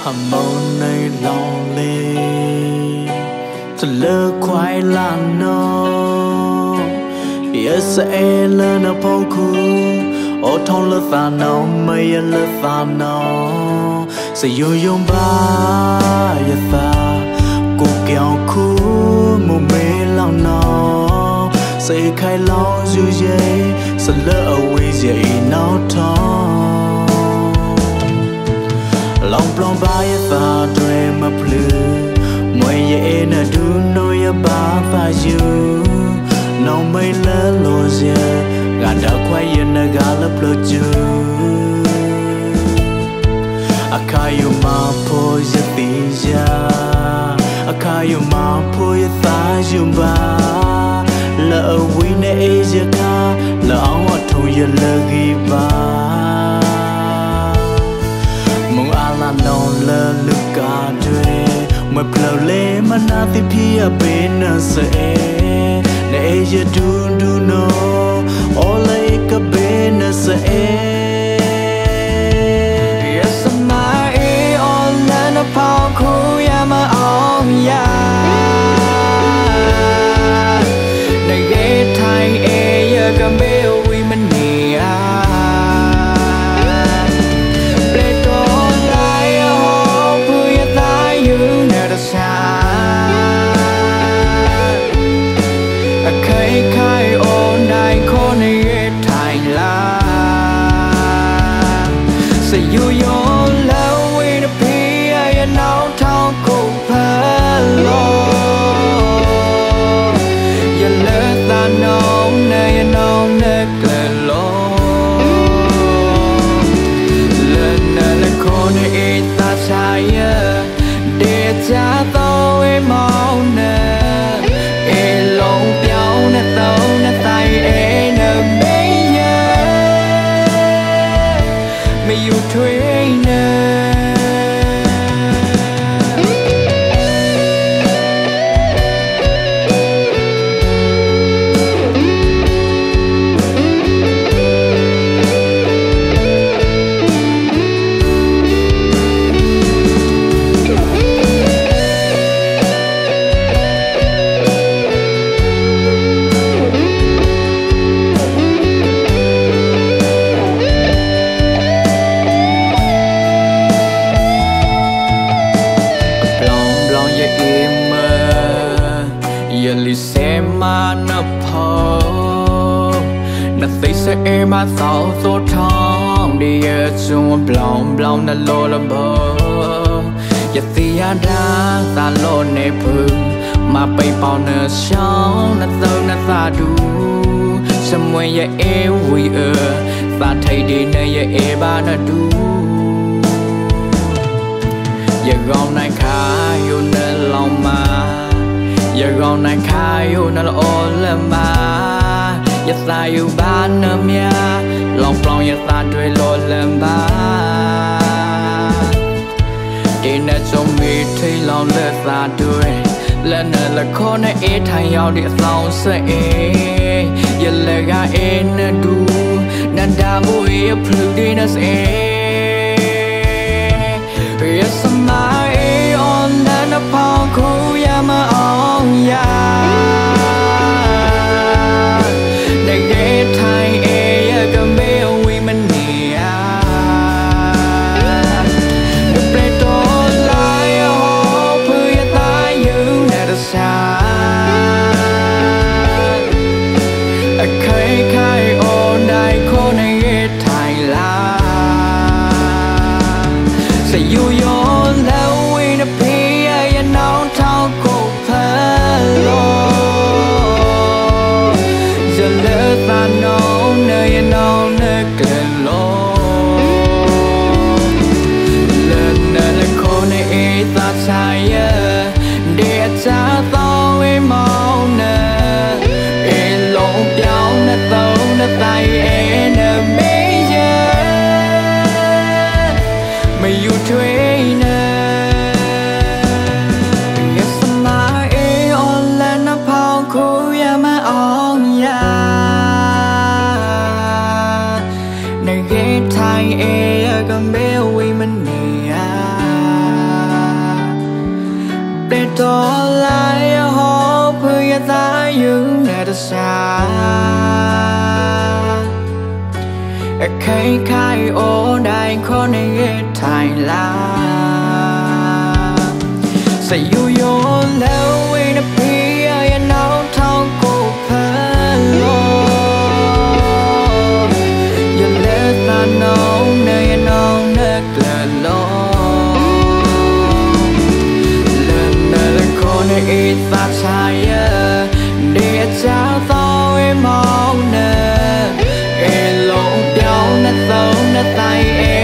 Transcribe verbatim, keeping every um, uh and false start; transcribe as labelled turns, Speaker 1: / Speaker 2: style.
Speaker 1: hầm màu này lòng lê thật lơ khoai là nó giờ sẽ lên ở phố khu ô thong lơ ta nó mây lơ ta nó sẽ yêu yêu ba giờ ta cô kéo khu mù mê lòng nó sẽ khai lo dù dây sẽ lỡ ở quê dậy nó thong lòng plong ba giờ ta đuôi mà plư mỗi giờ nè đu nôi ba ta yêu nó mây lỡ lô giờ gà đã quay yên nè gà lấp lơ chưa akayu ma po ya tija akayu ma po ya ta yumba la wi ne ya ka la awa tho ya la gi ba mong ala no la lu ka dwe ma plo le mana ti phi a be na se ne ya du du no ole ka be na se phong khu ya mà ông ya này ghé thay e giờ cầm bêu quy mình nè ple to lại ho vui ta yêu nè đã xa khai khai ôn đại khôn này ghé thay la sẽ yêu yêu lâu nấu thao cùng phá lo giờ lỡ ta nấu nơi nấu nơi kề lo lần nơi là khô nơi ta sai để cha tao em mau nè e lông béo nè tao nè tay e nè mấy giờ mày yêu thuê nè sẽ em mà sao số thong đi ở chung lòng lòng là lô là bờ giờ thì anh đã ta lô nè phừng mà bay bao nở sóng là tao là ta đủ xem ngoài giờ em vui ở ta thấy đi nơi giờ em ba là đủ giờ gom này khá yêu nên lòng mà giờ gom này khá yêu nên là ôn lên mà ya ta yêu ba nơ mía lòng plong ya ta đuôi lôi lên ba đi nơi trong mi thấy lòng lơ ta đuôi lên nơi là khó nơi e thay nhau địa lòng sẽ ya lơ ga e nơ du nan da vui ya plu đi nơ sẽ ya sama e on nơ nơ phong khu ya mà on ya thay e ya cầm bêu quy mình nè được ple to lại ho vui ta yêu nè đã xa khai khai ôn đại khô này ghé thay la sẽ yêu yêu lâu quy nè phi ya nấu thao cổ phá lo giờ lỡ ta nấu nơi nấu nơi kề lo lần nơi là khô này ta sai để cha tao em mau nè e lông béo nè tao nè tay e nè mấy giờ mày yêu thuê nè yes mà e on lên nó phong khu ya mà on ya thay e cầm bêu quy mình nè để to lại họ vừa ta những nơi ta xa khai khai ô đại khó này thay la sẽ yêu yêu lâu vì nó bị ai nào thao cô phá lo giờ lẽ ta nấu nơi nấu nơi là lo lần nơi là khó này ít ta sai để trao tao em mong nè e lộ đau nát tao nát tay em